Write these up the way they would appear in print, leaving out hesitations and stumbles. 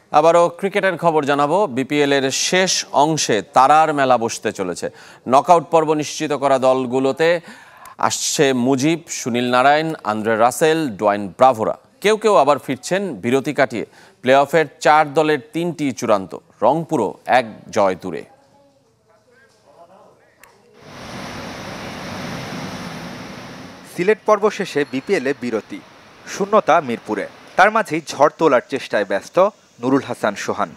আবারও ক্রিকেটের খবর জানাবো। বিপিএল এর শেষ অংশে তারার মেলা বসতে চলেছে। নকআউট পর্ব নিশ্চিত করা দলগুলোতে আসছে Mujib, Sunil Narine, Andre Russell, Dwayne ব্রাভোরা। কেউ কেউ আবার ফিরছেন বিরতি কাটিয়ে। প্লে অফের 4 দলের 3টি চূড়ান্ত। রংপুরও 1 জয় দূরে। সিলেট পর্ব শেষে বিপিএলে বিরতি, শূন্যতা মিরপুরে। তার মাঝেই ঝড় তোলার চেষ্টায় ব্যস্ত নুরুল হাসান সোহান।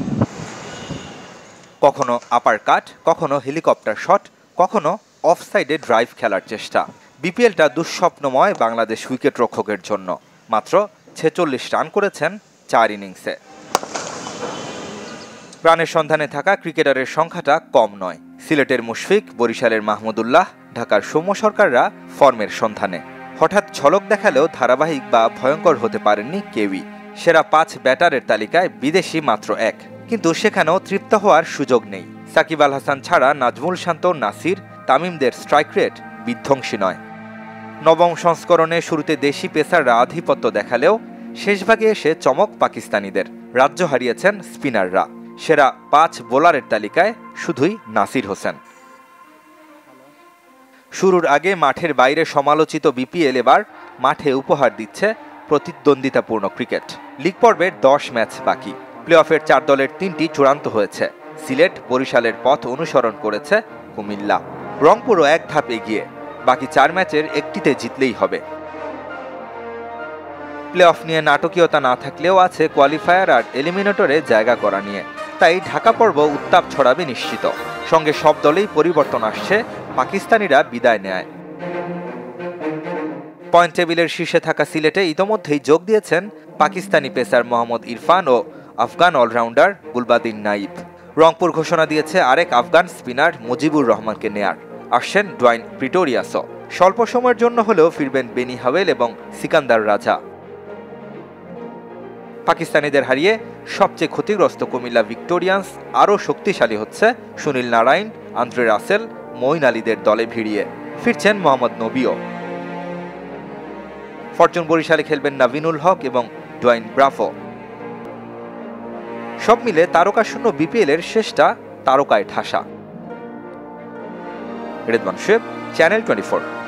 কখনো আপার কাট, কখনো হেলিকপ্টার শট, কখনো অফসাইডে ড্রাইভ খেলার চেষ্টা। বিপিএলটা দুঃস্বপ্নময় বাংলাদেশ উইকেট রক্ষকের জন্য। মাত্র 46 রান করেছেন 4 ইনিংসে। রানের সন্ধানে থাকা ক্রিকেটারের সংখ্যাটা কম নয়। সিলেটের মুশফিক, বরিশালের মাহমুদুল্লাহ, ঢাকার সৌম্য সরকাররা ফর্মের সন্ধানে। হঠাৎ ঝলক দেখালেও ধারাবাহিক বা ভয়ঙ্কর হতে পারেননি কেউই। সেরা 5 ব্যাটারের তালিকায় বিদেশি মাত্র 1, কিন্তু সেখানেও তৃপ্ত হওয়ার সুযোগ নেই। সাকিব আল হাসান ছাড়া নাজমুল শান্ত, নাসির, তামিমদের স্ট্রাইক রেট বিধ্বংসী নয়। নবম সংস্করণে শুরুতে দেশি পেসাররা আধিপত্য দেখালেও শেষভাগে এসে চমক পাকিস্তানিদের। রাজ্য হারিয়েছেন স্পিনাররা। সেরা 5 বোলারের তালিকায় শুধুই নাসির হোসেন। শুরুর আগে মাঠের বাইরে সমালোচিত বিপিএল এবার মাঠে উপহার দিচ্ছে প্রতিদ্বন্দ্বিতাপূর্ণ ক্রিকেট। লিগ পর্বের 10 ম্যাচ বাকি। প্লে অফের 4 দলের 3টি চূড়ান্ত হয়েছে। সিলেট, বরিশালের পথ অনুসরণ করেছে কুমিল্লা। রংপুরও 1 ধাপ এগিয়ে। বাকি 4 ম্যাচের একটিতে জিতলেই হবে। প্লে অফ নিয়ে নাটকীয়তা না থাকলেও আছে কোয়ালিফায়ার আর এলিমিনেটরে জায়গা করা নিয়ে। তাই ঢাকা পর্ব উত্তাপ ছড়াবে নিশ্চিত। সঙ্গে সব দলেই পরিবর্তন আসছে, পাকিস্তানিরা বিদায় নেয়। পয়েন্ট টেবিলের শীর্ষে থাকা সিলেটে ইতোমধ্যেই যোগ দিয়েছেন পাকিস্তানি পেসার মোহাম্মদ ইরফান ও আফগান অলরাউন্ডার বুলবাদিন নাইব। রংপুর ঘোষণা দিয়েছে আরেক আফগান স্পিনার মুজিবুর রহমানকে নেয়ার। আসছেন ডোয়াইন প্রিটোরিয়াসও। স্বল্প সময়ের জন্য হলেও ফিরবেন বেনি হাওয়েল এবং সিকান্দার রাজা। পাকিস্তানিদের হারিয়ে সবচেয়ে ক্ষতিগ্রস্ত কুমিল্লা ভিক্টোরিয়ান্স আরও শক্তিশালী হচ্ছে Sunil Narine, Andre Russell, Moeen আলীদের দলে ভিড়িয়ে। ফিরছেন মোহাম্মদ নবীও। ফরচুন বরিশালে খেলবেন নাভিনুল হক এবং ডোয়াইন ব্রাভো। সব মিলে তারকাশূন্য বিপিএল এর শেষটা তারকায় ঠাসা। রেদওয়ান শুয়েব, চ্যানেল 24।